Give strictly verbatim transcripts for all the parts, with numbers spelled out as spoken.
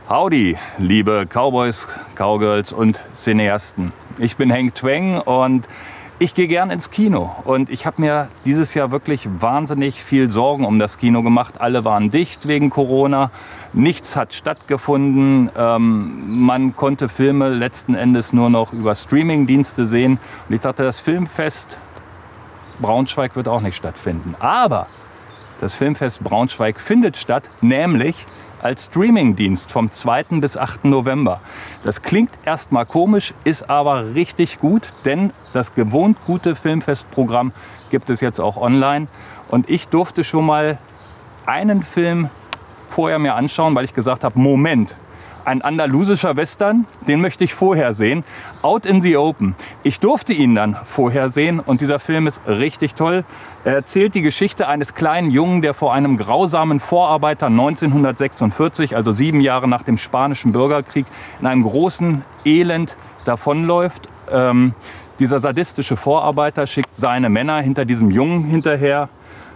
Howdy, liebe Cowboys, Cowgirls und Cineasten. Ich bin Henk Tweng und ich gehe gern ins Kino. Und ich habe mir dieses Jahr wirklich wahnsinnig viel Sorgen um das Kino gemacht. Alle waren dicht wegen Corona. Nichts hat stattgefunden. Ähm, man konnte Filme letzten Endes nur noch über Streamingdienste sehen. Und ich dachte, das Filmfest Braunschweig wird auch nicht stattfinden. Aber das Filmfest Braunschweig findet statt, nämlich als Streamingdienst vom zweiten bis achten November. Das klingt erstmal komisch, ist aber richtig gut, denn das gewohnt gute Filmfestprogramm gibt es jetzt auch online. Und ich durfte schon mal einen Film vorher mir anschauen, weil ich gesagt habe, Moment, ein andalusischer Western, den möchte ich vorher sehen. Out in the Open. Ich durfte ihn dann vorher sehen und dieser Film ist richtig toll. Er erzählt die Geschichte eines kleinen Jungen, der vor einem grausamen Vorarbeiter neunzehnhundertsechsundvierzig, also sieben Jahre nach dem Spanischen Bürgerkrieg, in einem großen Elend davonläuft. Ähm, dieser sadistische Vorarbeiter schickt seine Männer hinter diesem Jungen hinterher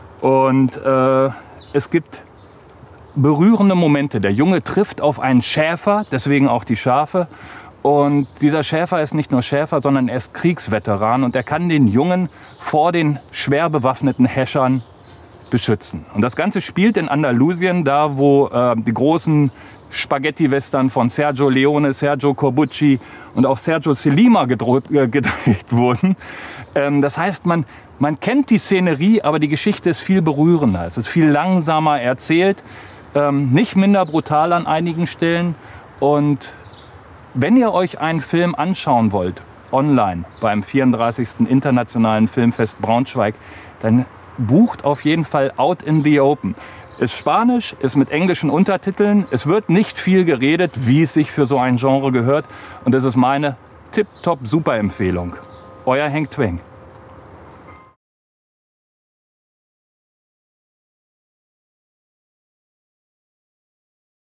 und äh, es gibt berührende Momente. Der Junge trifft auf einen Schäfer, deswegen auch die Schafe. Und dieser Schäfer ist nicht nur Schäfer, sondern er ist Kriegsveteran und er kann den Jungen vor den schwer bewaffneten Häschern beschützen. Und das Ganze spielt in Andalusien, da wo äh, die großen Spaghetti-Western von Sergio Leone, Sergio Corbucci und auch Sergio Solima gedreht, äh, gedreht wurden. Ähm, das heißt, man, man kennt die Szenerie, aber die Geschichte ist viel berührender. Es ist viel langsamer erzählt, ähm, nicht minder brutal an einigen Stellen. Und wenn ihr euch einen Film anschauen wollt, online beim vierunddreißigsten Internationalen Filmfest Braunschweig, dann bucht auf jeden Fall Out in the Open. Ist Spanisch, ist mit englischen Untertiteln. Es wird nicht viel geredet, wie es sich für so ein Genre gehört. Und das ist meine tipptopp super Empfehlung. Euer Henk Tweng.